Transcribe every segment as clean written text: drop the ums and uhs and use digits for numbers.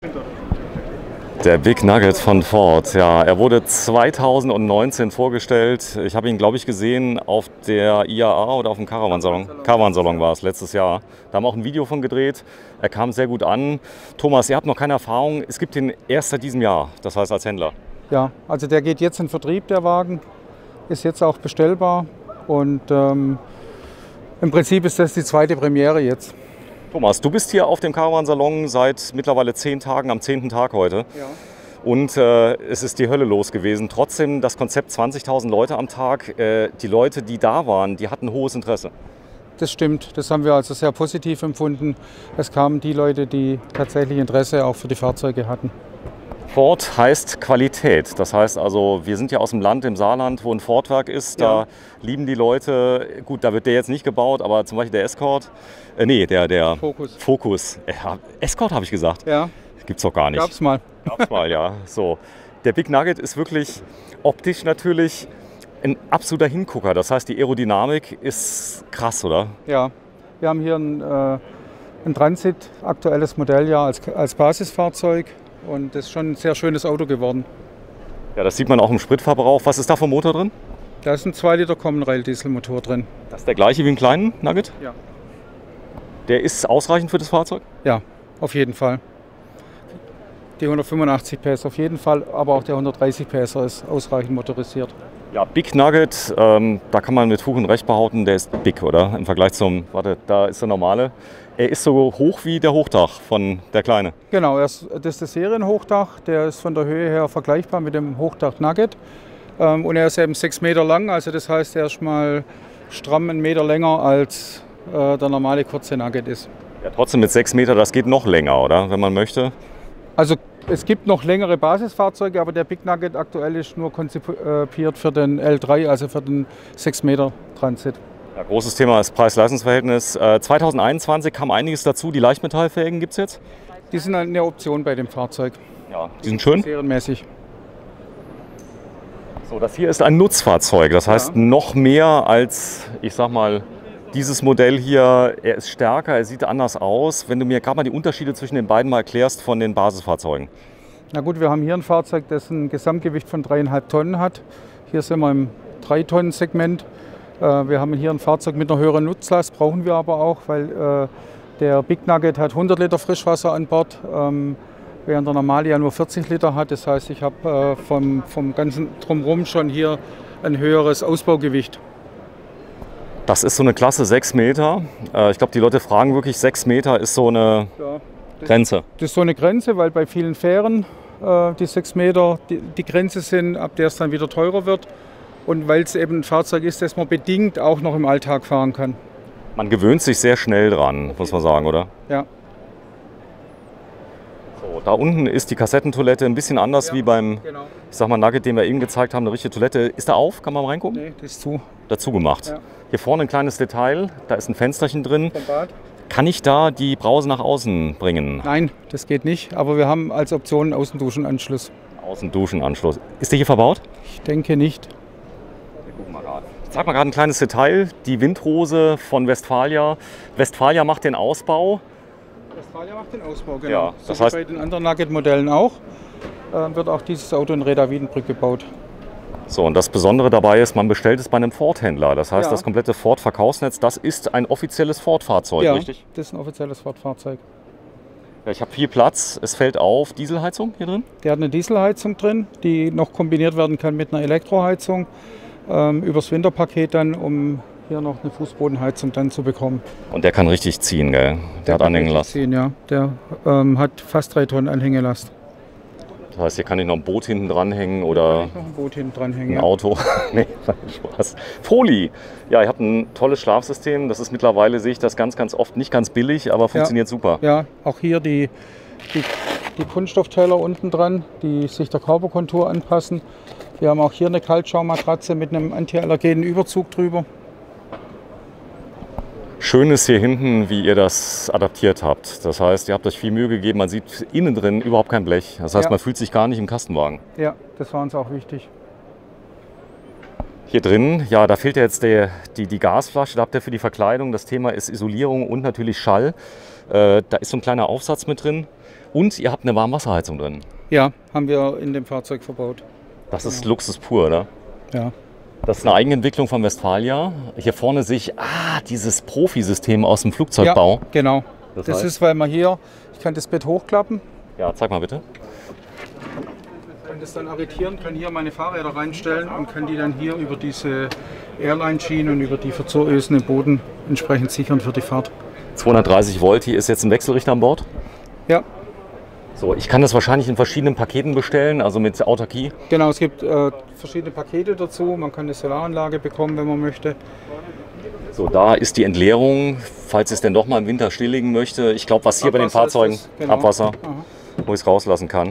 Der Big Nugget von Ford, ja, er wurde 2019 vorgestellt. Ich habe ihn, glaube ich, gesehen auf der IAA oder auf dem Caravan-Salon. Caravan-Salon war es letztes Jahr. Da haben wir auch ein Video von gedreht. Er kam sehr gut an. Thomas, ihr habt noch keine Erfahrung. Es gibt ihn erst seit diesem Jahr, das heißt als Händler. Ja, also der geht jetzt in Vertrieb, der Wagen. Ist jetzt auch bestellbar. Und im Prinzip ist das die zweite Premiere jetzt. Thomas, du bist hier auf dem Caravan-Salon seit mittlerweile 10 Tagen, am 10. Tag heute. Ja. Und es ist die Hölle los gewesen. Trotzdem das Konzept 20.000 Leute am Tag. Die Leute, die da waren, die hatten hohes Interesse. Das stimmt, das haben wir also sehr positiv empfunden. Es kamen die Leute, die tatsächlich Interesse auch für die Fahrzeuge hatten. Ford heißt Qualität. Das heißt also, wir sind ja aus dem Land, im Saarland, wo ein Ford-Werk ist. Ja. Da lieben die Leute, gut, da wird der jetzt nicht gebaut, aber zum Beispiel der Escort. Der Focus. Escort habe ich gesagt. Ja. Gibt's doch gar nicht. Gab's mal. Gab's mal, ja. So. Der Big Nugget ist wirklich optisch natürlich ein absoluter Hingucker. Das heißt, die Aerodynamik ist krass, oder? Ja. Wir haben hier ein Transit, aktuelles Modelljahr als Basisfahrzeug. Und das ist schon ein sehr schönes Auto geworden. Ja, das sieht man auch im Spritverbrauch. Was ist da vom Motor drin? Da ist ein 2 Liter Common Rail Dieselmotor drin. Das ist der gleiche wie im kleinen Nugget? Ja. Der ist ausreichend für das Fahrzeug? Ja, auf jeden Fall. Die 185 PS auf jeden Fall, aber auch der 130 PS ist ausreichend motorisiert. Ja, Big Nugget, da kann man mit Fug und Recht behaupten, der ist big, oder? Im Vergleich zum, da ist der normale. Er ist so hoch wie der Hochdach von der Kleine. Genau, das ist das Serienhochdach. Der ist von der Höhe her vergleichbar mit dem Hochdach Nugget. Und er ist eben 6 Meter lang, also das heißt, er ist mal stramm 1 Meter länger als der normale kurze Nugget ist. Ja, trotzdem mit 6 Meter, das geht noch länger, oder? Wenn man möchte. Also es gibt noch längere Basisfahrzeuge, aber der Big Nugget aktuell ist nur konzipiert für den L3, also für den 6 Meter Transit. Ja, großes Thema ist Preis-Leistungs-Verhältnis. 2021 kam einiges dazu. Die Leichtmetallfelgen gibt es jetzt? Die sind eine Option bei dem Fahrzeug. Ja, die sind schön. Serienmäßig. So, das hier ist ein Nutzfahrzeug. Das heißt noch mehr als, ich sag mal, dieses Modell hier. Er ist stärker, er sieht anders aus. Wenn du mir gerade mal die Unterschiede zwischen den beiden mal erklärst von den Basisfahrzeugen. Na gut, wir haben hier ein Fahrzeug, das ein Gesamtgewicht von 3,5 Tonnen hat. Hier sind wir im 3-Tonnen-Segment. Wir haben hier ein Fahrzeug mit einer höheren Nutzlast, brauchen wir aber auch, weil der Big Nugget hat 100 Liter Frischwasser an Bord, während der normale ja nur 40 Liter hat. Das heißt, ich habe vom ganzen Drumherum schon hier ein höheres Ausbaugewicht. Das ist so eine Klasse 6 Meter. Ich glaube, die Leute fragen wirklich, 6 Meter ist so eine Grenze. Das ist so eine Grenze, weil bei vielen Fähren die 6 Meter die Grenze sind, ab der es dann wieder teurer wird. Und weil es eben ein Fahrzeug ist, das man bedingt auch noch im Alltag fahren kann. Man gewöhnt sich sehr schnell dran, muss man sagen, oder? Ja. So, da unten ist die Kassettentoilette ein bisschen anders wie beim, ich sag mal, Nugget, den wir eben gezeigt haben, eine richtige Toilette. Ist da auf? Kann man mal reingucken? Nee, das ist zu. Dazu gemacht. Ja. Hier vorne ein kleines Detail, da ist ein Fensterchen drin. Vom Bad. Kann ich da die Brause nach außen bringen? Nein, das geht nicht, aber wir haben als Option einen Außenduschenanschluss. Außenduschenanschluss. Ist der hier verbaut? Ich denke nicht. Ich zeig mal gerade ein kleines Detail. Die Windrose von Westfalia. Westfalia macht den Ausbau. Westfalia macht den Ausbau, genau. Ja, so das wie heißt, bei den anderen Nugget-Modellen auch, wird auch dieses Auto in Reda-Wiedenbrück gebaut. so, und das Besondere dabei ist, man bestellt es bei einem Ford-Händler. Das heißt, Ja. das komplette Ford-Verkaufsnetz, das ist ein offizielles Ford-Fahrzeug, Ja, richtig? das ist ein offizielles Ford-Fahrzeug. Ja, ich habe viel Platz. Es fällt auf, Dieselheizung hier drin? Der hat eine Dieselheizung drin, die noch kombiniert werden kann mit einer Elektroheizung. Übers Winterpaket dann, um hier noch eine Fußbodenheizung dann zu bekommen. Und der kann richtig ziehen, gell? Der hat Anhängelast. Ja. Der hat fast 3 Tonnen Anhängelast. Das heißt, hier kann ich noch ein Boot hinten dranhängen oder Noch ein Boot hinten dranhängen. ein Auto. Nee, Spaß. Foli. Ja, ihr habt ein tolles Schlafsystem. Das ist mittlerweile, sehe ich das ganz, ganz oft, nicht ganz billig, aber funktioniert super. Ja, auch hier die Kunststoffteller unten dran, die sich der Körperkontur anpassen. Wir haben auch hier eine Kaltschaummatratze mit einem antiallergenen Überzug drüber. Schön ist hier hinten, wie ihr das adaptiert habt. Das heißt, ihr habt euch viel Mühe gegeben. Man sieht innen drin überhaupt kein Blech. Das heißt, Ja. man fühlt sich gar nicht im Kastenwagen. Ja, das war uns auch wichtig. Hier drin, ja, da fehlt ja jetzt die Gasflasche. Da habt ihr für die Verkleidung. Das Thema ist Isolierung und natürlich Schall. Da ist so ein kleiner Aufsatz mit drin, Und ihr habt eine Warmwasserheizung drin. Ja, haben wir in dem Fahrzeug verbaut. Das ist Luxus pur, oder? Ja. Das ist eine Eigenentwicklung von Westfalia. Hier vorne sehe ich dieses Profisystem aus dem Flugzeugbau. Ja, genau. Das Das heißt? ist, weil man hier, ich kann das Bett hochklappen, Ja, zeig mal bitte. kann das dann arretieren, kann hier meine Fahrräder reinstellen und kann die dann hier über diese Airline-Schienen und über die Verzurösen im Boden entsprechend sichern für die Fahrt. 230 Volt, hier ist jetzt ein Wechselrichter an Bord. Ja, So, ich kann das wahrscheinlich in verschiedenen Paketen bestellen, also mit Autarkie. genau, es gibt verschiedene Pakete dazu. Man kann eine Solaranlage bekommen, wenn man möchte. So, da ist die Entleerung, falls es denn doch mal im Winter stilllegen möchte. Ich glaube, was hier bei den Abwasser ist Fahrzeugen, das, genau. Abwasser, Aha. wo ich es rauslassen kann.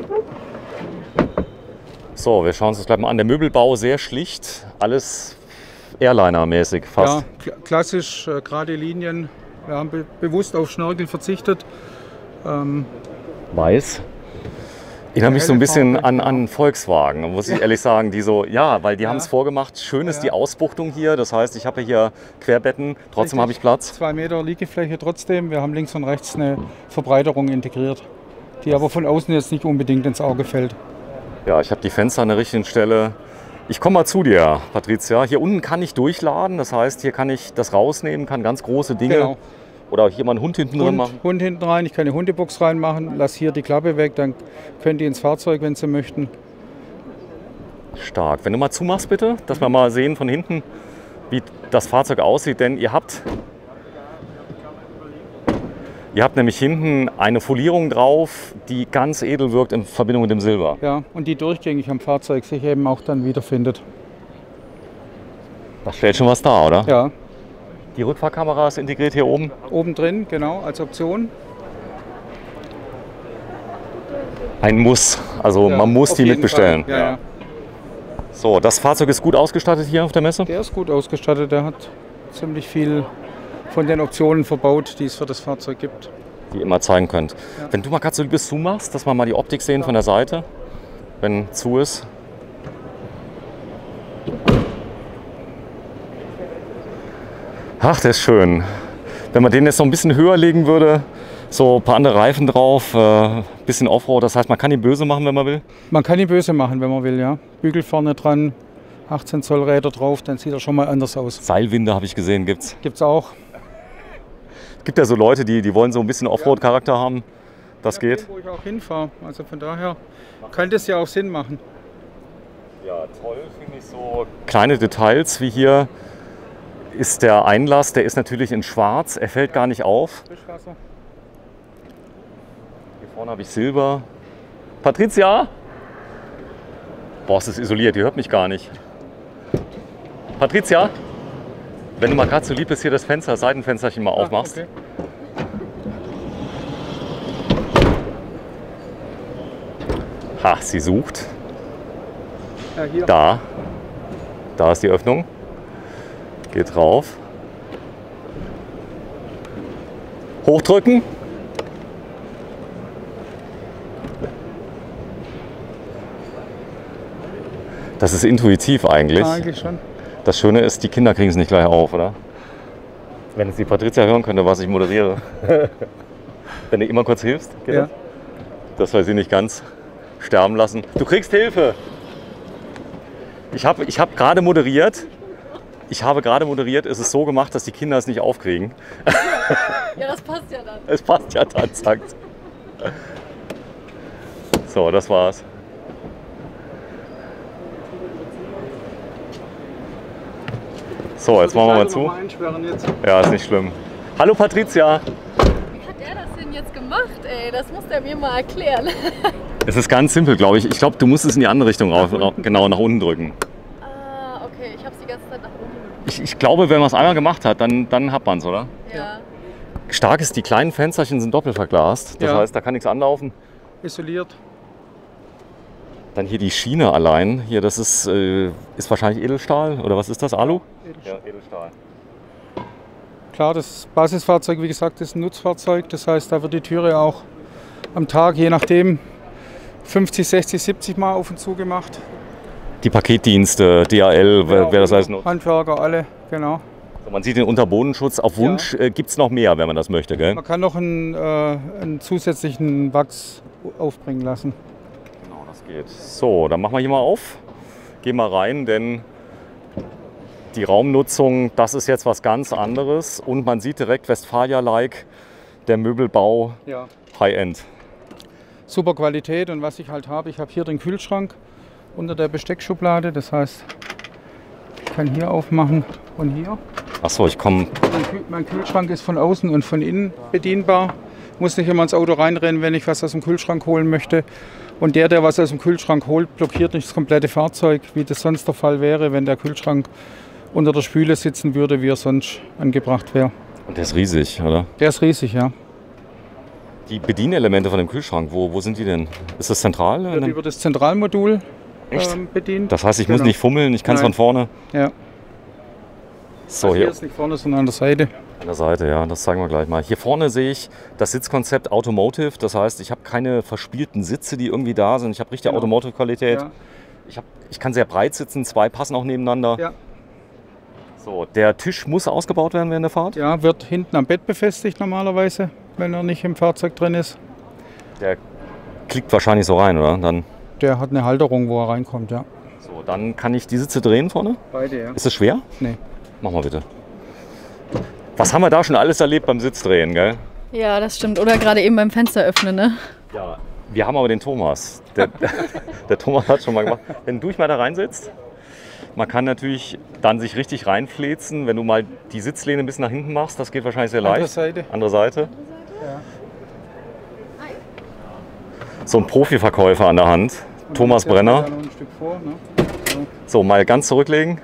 So, wir schauen uns das gleich mal an. Der Möbelbau sehr schlicht, alles Airliner-mäßig fast. Ja, klassisch, gerade Linien. Wir haben bewusst auf Schnörkel verzichtet. Weiß. Erinnert mich so ein helle bisschen Farbe, an Volkswagen, muss ich ehrlich sagen. Die so, ja, weil die haben es vorgemacht. Schön ist Ja. die Ausbuchtung hier. Das heißt, ich habe hier Querbetten, trotzdem habe ich Platz. 2 Meter Liegefläche trotzdem. Wir haben links und rechts eine Verbreiterung integriert, die aber von außen jetzt nicht unbedingt ins Auge fällt. Ja, ich habe die Fenster an der richtigen Stelle. Ich komme mal zu dir, Patricia. Hier unten kann ich durchladen. Das heißt, hier kann ich das rausnehmen, kann ganz große Dinge. Genau. Oder hier mal einen Hund hinten drin machen. Hund hinten rein, ich kann eine Hundebox reinmachen, lass hier die Klappe weg, dann können die ins Fahrzeug, wenn sie möchten. Stark. Wenn du mal zumachst, bitte, dass wir mal sehen von hinten, wie das Fahrzeug aussieht. Denn ihr habt nämlich hinten eine Folierung drauf, die ganz edel wirkt in Verbindung mit dem Silber. Ja, und die durchgängig am Fahrzeug sich eben auch dann wiederfindet. Das stellt schon was dar, oder? Ja, Die Rückfahrkamera ist integriert hier oben. oben drin, genau, als Option. Ein Muss. Also Ja, man muss auf die jeden mitbestellen. Fall. Ja, ja. So, das Fahrzeug ist gut ausgestattet hier auf der Messe. Der ist gut ausgestattet, der hat ziemlich viel von den Optionen verbaut, die es für das Fahrzeug gibt. Die ihr immer zeigen könnt. Wenn du mal gerade so lieb bist, zumachst, dass wir mal die Optik sehen von der Seite, wenn zu ist. Ach, der ist schön. Wenn man den jetzt noch ein bisschen höher legen würde, so ein paar andere Reifen drauf, bisschen Offroad, das heißt, man kann ihn böse machen, wenn man will. Man kann ihn böse machen, wenn man will, ja. Bügel vorne dran, 18 Zoll Räder drauf, dann sieht er schon mal anders aus. Seilwinde habe ich gesehen, gibt's. Gibt's auch. Gibt ja so Leute, die wollen so ein bisschen Offroad-Charakter haben. Das geht. Wo ich auch hinfahre. Also von daher kann das ja auch Sinn machen. Ja, toll finde ich so kleine Details wie hier ist der Einlass, der ist natürlich in schwarz, er fällt gar nicht auf. Frischwasser. Hier vorne habe ich Silber. Patricia? Boah, es ist isoliert, die hört mich gar nicht. Patricia? Wenn du mal gerade so lieb bist, hier das Fenster, das Seitenfensterchen mal aufmachst. Okay. Ha, sie sucht. Ja, hier. Da ist die Öffnung. Geht drauf. Hochdrücken. Das ist intuitiv eigentlich. Ja, eigentlich schon. Das Schöne ist, die Kinder kriegen es nicht gleich auf, oder? Wenn jetzt die Patricia hören könnte, was ich moderiere. Wenn du immer kurz hilfst, geht Ja. das? Dass wir sie nicht ganz sterben lassen. Du kriegst Hilfe! Ich hab gerade moderiert. Es ist so gemacht, dass die Kinder es nicht aufkriegen. Ja, das passt ja dann. Es passt ja dann, sagt. So, das war's. So, jetzt machen wir mal zu. Mal einsperren jetzt. Ja, ist nicht schlimm. Hallo Patricia! Wie hat der das denn jetzt gemacht, ey? Das muss der mir mal erklären. Es ist ganz simpel, glaube ich. Ich glaube, du musst es in die andere Richtung rauf, genau nach unten drücken. Ah, okay. Ich hab's die ganze Zeit nach oben. Ich glaube, wenn man es einmal gemacht hat, dann hat man es, oder? Ja. Stark ist, die kleinen Fensterchen sind doppelt verglast. Das Ja. heißt, da kann nichts anlaufen. Isoliert. Dann hier die Schiene allein. Hier, das ist wahrscheinlich Edelstahl. Oder was ist das? Alu? Ja, Edelstahl. Klar, das Basisfahrzeug, wie gesagt, ist ein Nutzfahrzeug. Das heißt, da wird die Türe auch am Tag, je nachdem, 50, 60, 70 Mal auf und zu gemacht. Die Paketdienste, DHL, wer das alles nutzt. Handwerker, alle, genau. So, man sieht den Unterbodenschutz. Auf Wunsch gibt es noch mehr, wenn man das möchte, gell? Man kann noch einen zusätzlichen Wachs aufbringen lassen. Genau, das geht. So, dann machen wir hier mal auf. Gehen mal rein, denn die Raumnutzung, das ist jetzt was ganz anderes. Und man sieht direkt Westfalia-like, der Möbelbau Ja. High-End. Super Qualität und was ich halt habe, ich habe hier den Kühlschrank unter der Besteckschublade. Das heißt, ich kann hier aufmachen und hier. Achso, ich komme. Mein Kühlschrank ist von außen und von innen bedienbar. Muss nicht immer ins Auto reinrennen, wenn ich was aus dem Kühlschrank holen möchte. Und der was aus dem Kühlschrank holt, blockiert nicht das komplette Fahrzeug, wie das sonst der Fall wäre, wenn der Kühlschrank unter der Spüle sitzen würde, wie er sonst angebracht wäre. Und der ist riesig, oder? Der ist riesig, ja. Die Bedienelemente von dem Kühlschrank, wo sind die denn? Ist das zentral? Wird über das Zentralmodul bedient. Das heißt, ich muss nicht fummeln, ich kann es von vorne. Ja. So, Also hier ist nicht vorne, sondern an der Seite. an der Seite, ja, das zeigen wir gleich mal. Hier vorne sehe ich das Sitzkonzept Automotive. Das heißt, ich habe keine verspielten Sitze, die irgendwie da sind. Ich habe richtig Automotive-Qualität. Ja. Ich kann sehr breit sitzen, zwei passen auch nebeneinander. Ja. So, der Tisch muss ausgebaut werden während der Fahrt. Ja, wird hinten am Bett befestigt normalerweise, wenn er nicht im Fahrzeug drin ist. Der klickt wahrscheinlich so rein, oder? Dann, Der hat eine Halterung, wo er reinkommt, ja. so, dann kann ich die Sitze drehen vorne. Beide, ja. Ist das schwer? Nee. Mach mal bitte. Was haben wir da schon alles erlebt beim Sitzdrehen, gell? Ja, das stimmt. Oder gerade eben beim Fenster öffnen, ne? Ja. Wir haben aber den Thomas. Der Thomas hat schon mal gemacht. Wenn du dich mal da reinsitzt, man kann natürlich dann sich richtig reinfläzen. Wenn du mal die Sitzlehne ein bisschen nach hinten machst, das geht wahrscheinlich sehr leicht. Andere Seite. Andere Seite. Ja. So ein Profiverkäufer an der Hand. Und Thomas jetzt Brenner. noch ein Stück vor, ne? So, mal ganz zurücklegen.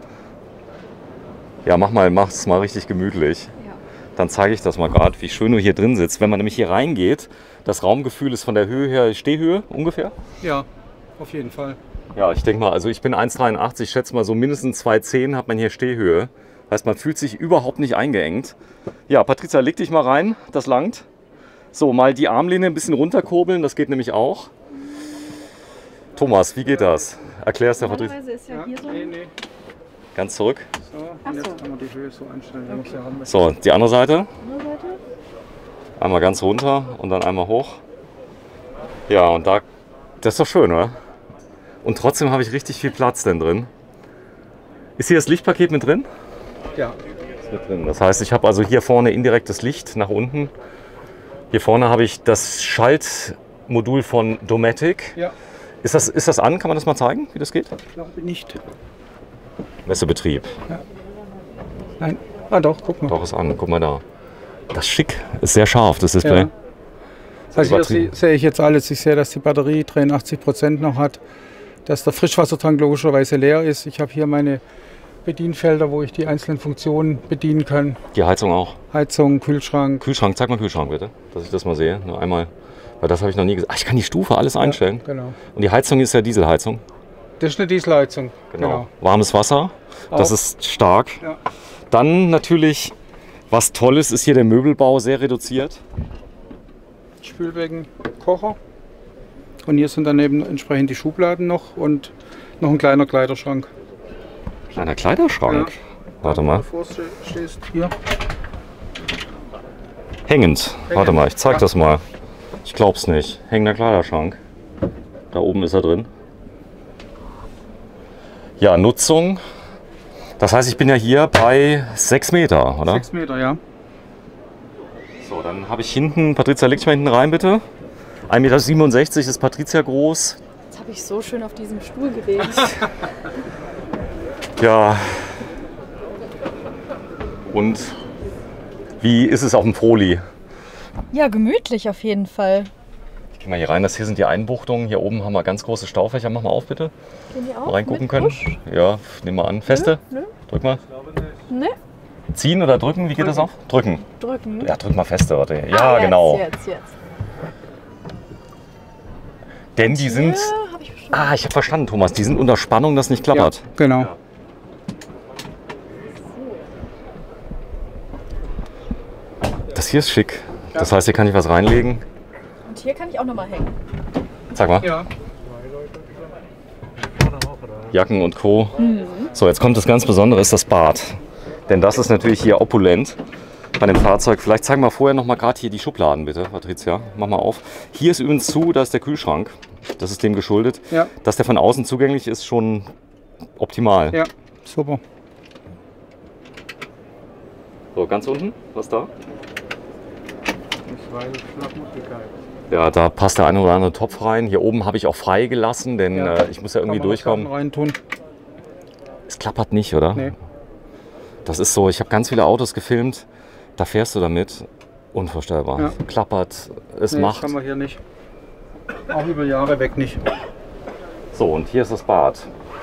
Ja, mach's mal richtig gemütlich. Ja. Dann zeige ich das mal gerade, wie schön du hier drin sitzt. Wenn man nämlich hier reingeht, das Raumgefühl ist von der Höhe her Stehhöhe ungefähr. Ja, auf jeden Fall. Ja, ich denke mal, also ich bin 1,83, schätze mal so mindestens 2,10 hat man hier Stehhöhe. Heißt, man fühlt sich überhaupt nicht eingeengt. Ja, Patricia, leg dich mal rein, das langt. So, mal die Armlehne ein bisschen runterkurbeln, das geht nämlich auch. Thomas, wie geht das? Erklär es der Patricia. Normalerweise ist ja hier so Nee, ein... nee. Ganz zurück. So, und jetzt kann man die Höhe so einstellen, wie man sie haben möchte. So, die andere Seite. andere Seite. Einmal ganz runter und dann einmal hoch. Ja, und da, das ist doch schön, oder? Und trotzdem habe ich richtig viel Platz denn drin. Ist hier das Lichtpaket mit drin? Ja. Ist mit drin. Das heißt, ich habe also hier vorne indirektes Licht nach unten. Hier vorne habe ich das Schaltmodul von Dometic. Ja. Ist das an? Kann man das mal zeigen, wie das geht? Ich glaube nicht. Messebetrieb. Nein. Ah doch, guck mal. Doch, ist an. Guck mal da. Das ist schick. Ist sehr scharf, das Display. Ja. Also hier übertrieben. sehe ich jetzt alles. Ich sehe, dass die Batterie 83% noch hat, dass der Frischwassertank logischerweise leer ist. Ich habe hier meine Bedienfelder, wo ich die einzelnen Funktionen bedienen kann. Die Heizung auch. Heizung, Kühlschrank. Kühlschrank, zeig mal Kühlschrank bitte, dass ich das mal sehe. Nur einmal, weil das habe ich noch nie gesehen. Ach, ich kann die Stufe alles einstellen. Genau. Und die Heizung ist ja Dieselheizung. Das ist eine Dieselheizung. Genau. Warmes Wasser, das Auch. ist stark. Ja. Dann natürlich, was Tolles ist hier der Möbelbau sehr reduziert. Spülbecken, Kocher. Und hier sind daneben entsprechend die Schubladen noch und noch ein kleiner Kleiderschrank. Kleiner Kleiderschrank. Warte mal. Bevor du stehst, hier. Hängend. Warte mal, ich zeig Ja. das mal. Ich glaub's nicht. Hängender Kleiderschrank. Da oben ist er drin. Ja, Nutzung. Das heißt, ich bin ja hier bei 6 Meter, oder? 6 Meter, ja. So, dann habe ich hinten, Patricia, leg dich mal hinten rein, bitte. 1,67 Meter ist Patricia groß. Jetzt habe ich so schön auf diesem Stuhl gelegen. Ja. Und wie ist es auf dem Froli? Ja, gemütlich auf jeden Fall. Ich gehe mal hier rein, das hier sind die Einbuchtungen. Hier oben haben wir ganz große Staufächer. Mach mal auf, bitte. Gehen die auch Mal reingucken mit können. Push? Ja, nehmen wir an. Feste? Nö. Drück mal. Ne? Ziehen oder drücken? Wie geht das auf? Drücken. Drücken. Ja, drück mal feste, warte. Ja, jetzt, genau. Jetzt. Denn die sind. Ja, hab ich bestimmt. Ah, ich habe verstanden, Thomas. Die sind unter Spannung, dass nicht klappert. Genau. Ja. Das hier ist schick. Das heißt, hier kann ich was reinlegen. Und hier kann ich auch nochmal hängen. Sag mal. Ja. Jacken und Co. So, jetzt kommt das ganz Besondere, ist das Bad. Denn das ist natürlich hier opulent bei dem Fahrzeug. Vielleicht zeigen wir vorher noch mal gerade hier die Schubladen, bitte, Patricia. Mach mal auf. Hier ist übrigens zu, da ist der Kühlschrank. Das ist dem geschuldet. Ja. Dass der von außen zugänglich ist, schon optimal. Ja, super. So, ganz unten, was da? Ja, da passt der eine oder andere Topf rein. Hier oben habe ich auch frei gelassen, denn ich muss ja irgendwie durchkommen. Reintun. Es klappert nicht, oder? Nee. Das ist so, ich habe ganz viele Autos gefilmt, da fährst du damit, unvorstellbar. Ja. Klappert, es Nee, macht. das kann man hier nicht. Auch über Jahre weg nicht. So, und hier ist das Bad.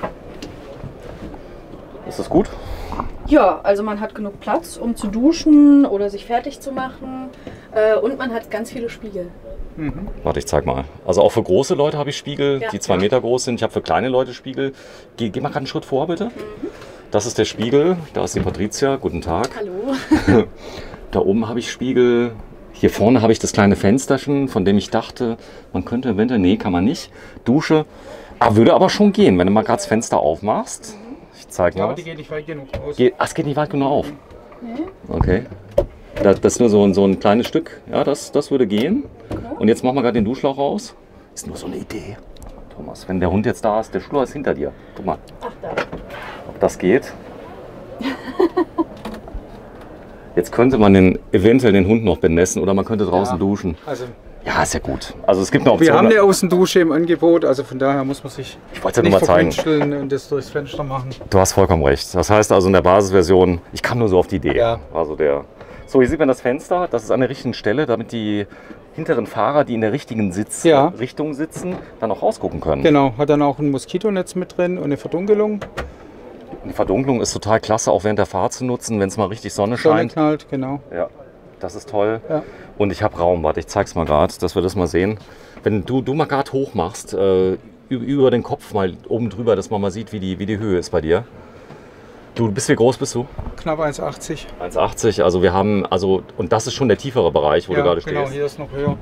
Ist das gut? Ja, also man hat genug Platz, um zu duschen oder sich fertig zu machen. Und man hat ganz viele Spiegel. Warte, ich zeig mal. Also auch für große Leute habe ich Spiegel, Ja. die 2 Meter groß sind. Ich habe für kleine Leute Spiegel. Geh mal gerade einen Schritt vor, bitte. Das ist der Spiegel. Da ist die Patricia. Guten Tag. Hallo. Da oben habe ich Spiegel. Hier vorne habe ich das kleine Fensterchen, von dem ich dachte, man könnte eventuell, nee, kann man nicht. Dusche. Würde aber schon gehen, wenn du mal gerade das Fenster aufmachst. Ich zeige Ja, mal. aber die geht nicht weit genug raus. Es geht nicht weit genug auf. Okay. Das ist nur so ein kleines Stück. Ja, das würde gehen. Und jetzt machen wir gerade den Duschlauch raus. Ist nur so eine Idee. Thomas, wenn der Hund jetzt da ist, der Schlur ist hinter dir. Guck mal, Ach da. ob das geht. Jetzt könnte man eventuell den Hund noch benässen oder man könnte draußen Ja. duschen. Also, Ja, ist ja gut. Also es gibt eine Option. wir haben eine Außendusche im Angebot, also von daher muss man sich Ich wollte es ja nicht nur mal zeigen. verkünsteln und das durchs Fenster machen. Du hast vollkommen recht. Das heißt also in der Basisversion, ich kam nur so auf die Idee. Ja. Also so, hier sieht man das Fenster, das ist an der richtigen Stelle, damit die hinteren Fahrer, die in der richtigen Ja. Richtung sitzen, dann auch rausgucken können. Genau, hat dann auch ein Moskitonetz mit drin und eine Verdunkelung. Die Verdunklung ist total klasse, auch während der Fahrt zu nutzen, wenn es mal richtig Sonne Sonne scheint. knallt, genau. Ja, das ist toll. Ja. Und ich habe Raum, warte, ich zeig's mal gerade, dass wir das mal sehen. Wenn du mal gerade hoch machst, über den Kopf mal oben drüber, dass man mal sieht, wie die Höhe ist bei dir. Wie groß bist du? Knapp 1,80. 1,80, also wir haben, und das ist schon der tiefere Bereich, wo du gerade genau, stehst. hier ist noch höher.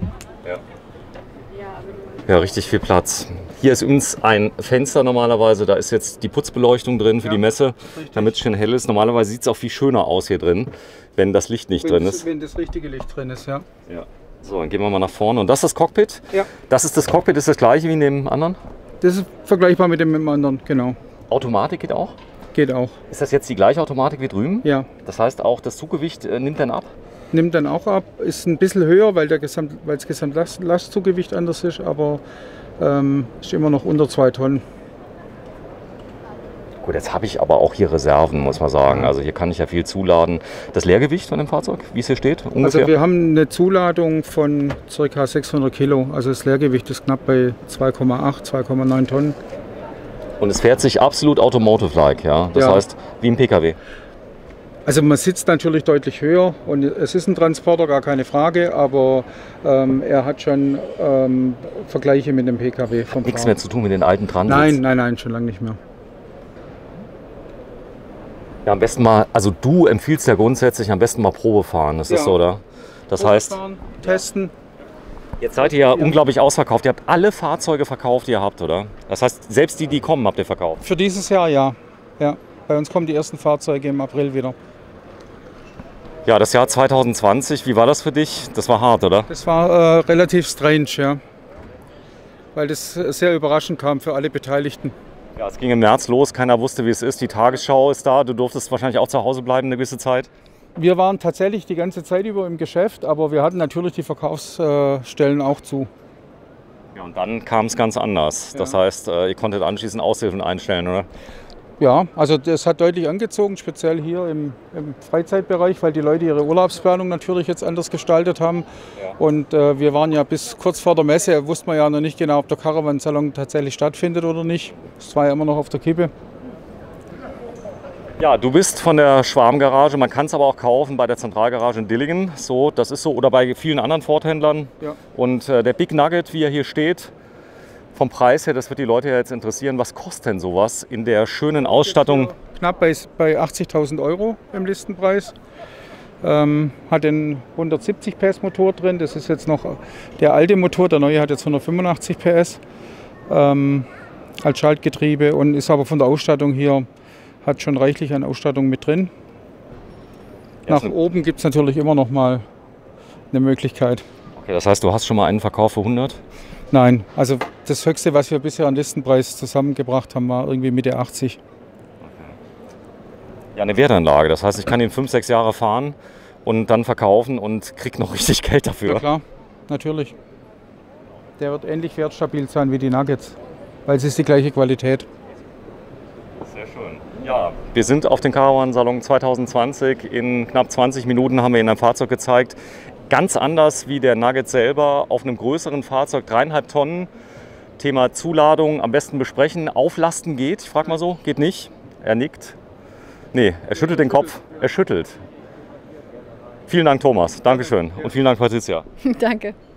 Ja, richtig viel Platz. Hier ist übrigens ein Fenster normalerweise, da ist jetzt die Putzbeleuchtung drin für die Messe, damit es schön hell ist. Normalerweise sieht es auch viel schöner aus hier drin, wenn das Licht nicht drin ist. Wenn das richtige Licht drin ist, ja. Ja. So, dann gehen wir mal nach vorne. Und das ist das Cockpit? Ja. Das Cockpit ist das gleiche wie in dem anderen? Das ist vergleichbar mit dem anderen, genau. Automatik geht auch? Geht auch, Ist das jetzt die gleiche Automatik wie drüben? ja. Das heißt auch, das Zuggewicht nimmt dann ab? Nimmt dann auch ab, ist ein bisschen höher, weil das Gesamtlastzuggewicht anders ist, aber ist immer noch unter 2 Tonnen. Gut, jetzt habe ich aber auch hier Reserven, muss man sagen. Also hier kann ich ja viel zuladen. Das Leergewicht von dem Fahrzeug, wie es hier steht, ungefähr? Also wir haben eine Zuladung von ca. 600 Kilo, also das Leergewicht ist knapp bei 2,8, 2,9 Tonnen. Und es fährt sich absolut automotive-like, ja? Das Ja. heißt, wie ein PKW. Also man sitzt natürlich deutlich höher und es ist ein Transporter, gar keine Frage, aber er hat schon Vergleiche mit dem PKW vom Nichts Fahren. mehr zu tun mit den alten Transits. Nein, schon lange nicht mehr. Ja, am besten mal, also du empfiehlst ja grundsätzlich am besten mal Probe fahren, das ist Ja. so, oder? Das heißt, Fahren, testen. jetzt seid ihr ja unglaublich ausverkauft. Ihr habt alle Fahrzeuge verkauft, die ihr habt, oder? Das heißt, selbst die kommen, habt ihr verkauft. Für dieses Jahr ja. Bei uns kommen die ersten Fahrzeuge im April wieder. Ja, das Jahr 2020, wie war das für dich? Das war hart, oder? Das war relativ strange, ja. Weil das sehr überraschend kam für alle Beteiligten. Ja, es ging im März los, keiner wusste, wie es ist. Die Tagesschau ist da, du durftest wahrscheinlich auch zu Hause bleiben eine gewisse Zeit. Wir waren tatsächlich die ganze Zeit über im Geschäft, aber wir hatten natürlich die Verkaufsstellen auch zu. Ja, und dann kam es ganz anders. Das heißt, ihr konntet anschließend Aushilfen einstellen, oder? Ja, also das hat deutlich angezogen, speziell hier im Freizeitbereich, weil die Leute ihre Urlaubsplanung natürlich jetzt anders gestaltet haben. Ja. Und wir waren ja bis kurz vor der Messe, wussten wir ja noch nicht genau, ob der Caravan-Salon tatsächlich stattfindet oder nicht. Das war ja immer noch auf der Kippe. Ja, du bist von der Schwarm-Garage, man kann es aber auch kaufen bei der Zentralgarage in Dillingen. So, das ist so, oder bei vielen anderen Ford-Händlern. Ja. Und der Big Nugget, wie er hier steht, vom Preis her, das wird die Leute ja jetzt interessieren, was kostet denn sowas in der schönen Ausstattung? Knapp bei 80.000 Euro im Listenpreis. Hat den 170 PS Motor drin, das ist jetzt noch der alte Motor, der neue hat jetzt 185 PS als Schaltgetriebe und ist aber von der Ausstattung hier, hat schon reichlich an Ausstattung mit drin. Nach oben gibt es natürlich immer noch mal eine Möglichkeit. Okay, das heißt, du hast schon mal einen Verkauf für 100? Nein, also das Höchste, was wir bisher an Listenpreis zusammengebracht haben, war irgendwie Mitte 80. Ja, eine Wertanlage. Das heißt, ich kann ihn 5, 6 Jahre fahren und dann verkaufen und krieg noch richtig Geld dafür. Ja klar, natürlich. Der wird ähnlich wertstabil sein wie die Nuggets, weil es ist die gleiche Qualität. Sehr schön. Ja, wir sind auf dem Caravan-Salon 2020. In knapp 20 Minuten haben wir Ihnen ein Fahrzeug gezeigt. Ganz anders wie der Nugget selber, auf einem größeren Fahrzeug, 3,5 Tonnen. Thema Zuladung am besten besprechen. Auflasten geht, ich frage mal so, geht nicht. Er nickt. Nee, er schüttelt den Kopf. Er schüttelt. Vielen Dank, Thomas. Dankeschön. Und vielen Dank, Patricia. Danke.